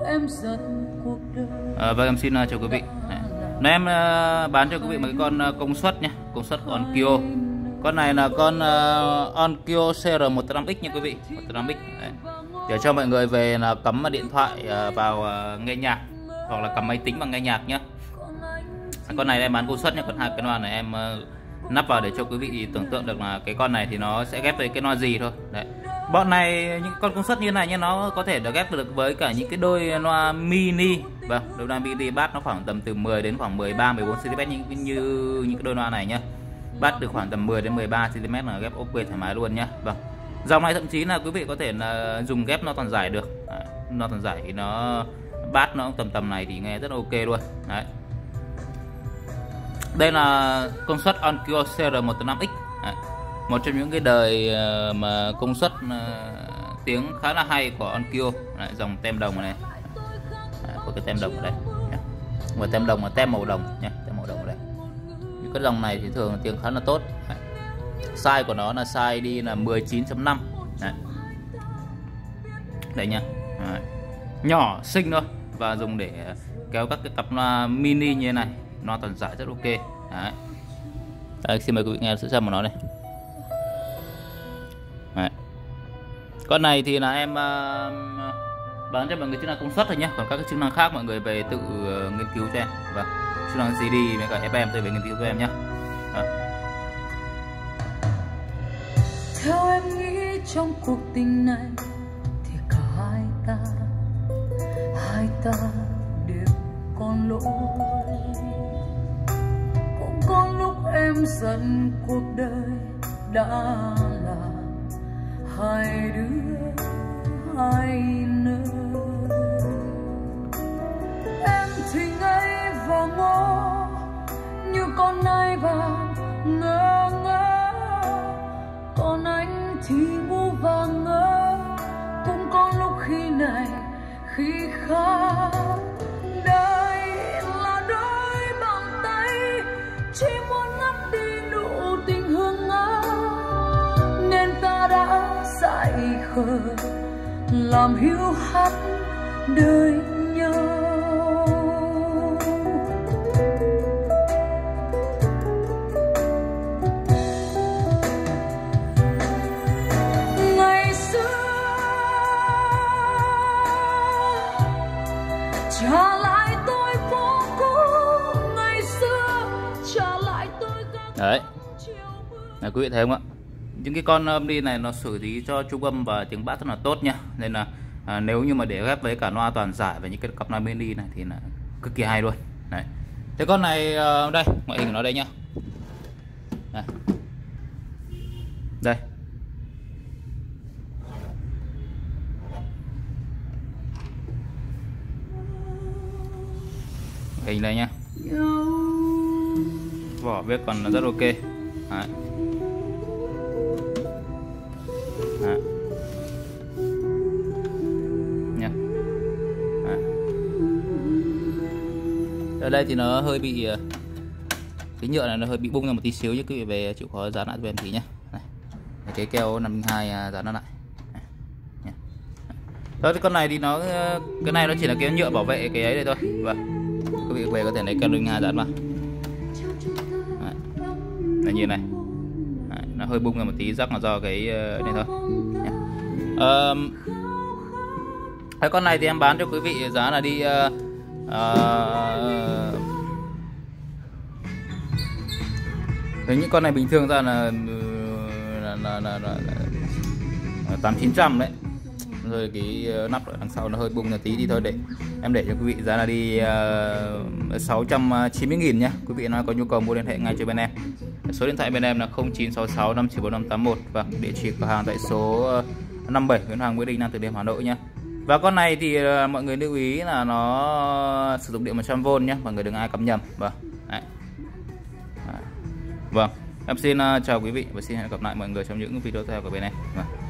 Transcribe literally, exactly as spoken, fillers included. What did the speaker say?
em giận cuộc đời. À, vâng, em xin uh, chào quý vị. Này, em uh, bán cho quý vị một cái con uh, công suất nhé, công suất Onkyo. Con này là con uh, Onkyo C R một năm X nha quý vị, một năm X. Đấy. Để cho mọi người về là cắm điện thoại uh, vào uh, nghe nhạc hoặc là cắm máy tính vào nghe nhạc nhé. Con này em bán công suất nha, còn hai cái loa này em uh, nắp vào để cho quý vị tưởng tượng được là cái con này thì nó sẽ ghép với cái loa gì thôi. Đấy. Bọn này những con công suất như này nhé, nó có thể được ghép được với cả những cái đôi loa mini. Vâng, đôi loa mini bass nó khoảng tầm từ mười đến khoảng mười ba mười bốn xăng ti mét như, như những cái đôi loa này nhá. Bass từ khoảng tầm mười đến mười ba xăng ti mét là ghép ok thoải mái luôn nhá. Vâng. Dòng này thậm chí là quý vị có thể là dùng ghép nó toàn giải được. Đấy. Nó toàn giải thì nó bass nó tầm tầm này thì nghe rất ok luôn. Đấy. Đây là công suất Onkyo C R một năm X. Đấy. Một trong những cái đời mà công suất tiếng khá là hay của Onkyo. Đấy, dòng tem đồng này. Đấy, có cái tem đồng ở đây nhé. Và tem đồng là tem màu đồng nhé, tem màu đồng ở đây. Những cái dòng này thì thường tiếng khá là tốt. Đấy. Size của nó là size đi là mười chín chấm năm. Đấy. Đây nha. Đấy. Nhỏ xinh thôi và dùng để kéo các cái cặp loa mini như thế này, nó toàn giải rất ok. Đấy. Đấy, xin mời quý vị nghe sự xem của nó này. Đấy. Con này thì là em uh, bán cho mọi người chức năng công suất thôi nhé, còn các cái chức năng khác mọi người về tự uh, nghiên cứu cho em. Vâng, chức năng xê đê với cả ép em tôi về nghiên cứu cho em nhé. Theo em nghĩ trong cuộc tình này thì cả hai ta, hai ta đều còn lỗi. Cũng có lúc em giận cuộc đời đã là hai đứa hai nơi. Em thì ngây và ngô như con nai vàng ngơ ngơ, còn anh thì ngu và ngơ. Cũng có lúc khi này khi khác, đời là đôi bàn tay chỉ muốn ngắt đi nụ tình hương ngỡ, nên ta đã dại khờ làm hiu hắt đời nhau. Ngày xưa trả lại tôi phố cũ, ngày xưa trả lại tôi các. Đấy. Này, quý vị thấy không ạ? Những cái con âm đi này nó xử lý cho trung âm và tiếng bass rất là tốt nha. Nên là à, nếu như mà để ghép với cả loa toàn giải và những cái cặp loa mini này thì là cực kỳ hay luôn. Đấy. Thế con này uh, đây, ngoại hình của nó đây nhá. Đây. Đây. Hình đây nhá. Vỏ bếp còn rất ok. Đấy. Đấy. Nha. Đấy. Ở đây thì nó hơi bị cái nhựa này nó hơi bị bung ra một tí xíu, chứ quý vị về chịu khó dán lại cho em tí nhé. Này. Cái keo năm linh hai dán nó lại. Đấy. Đó, thì con này thì nó cái này nó chỉ là cái nhựa bảo vệ cái ấy đây thôi. Vâng. Quý vị về có thể lấy keo năm linh hai dán vào. Đấy. Là như này. Đấy. Nó hơi bung ra một tí, chắc là do cái này thôi. Uh, cái con này thì em bán cho quý vị giá là đi uh, uh, những con này bình thường ra là là, là, là, là, là tám chín trăm đấy. Rồi cái nắp ở đằng sau nó hơi bung một tí thì thôi, để em để cho quý vị giá là đi uh, sáu trăm chín mươi nghìn nhé. Quý vị nào có nhu cầu mua liên hệ ngay cho bên em. Số điện thoại bên em là không chín sáu sáu năm chín bốn năm tám một và địa chỉ cửa hàng tại số năm mươi bảy Nguyễn Hoàng Nguyễn Đình, Nam Từ Liêm, Hà Nội nhé. Và con này thì uh, mọi người lưu ý là nó sử dụng điện một trăm vôn nhé, mọi người đừng ai cắm nhầm. Vâng. Đấy. Vâng, em xin uh, chào quý vị và xin hẹn gặp lại mọi người trong những video tiếp theo của bên em. Vâng.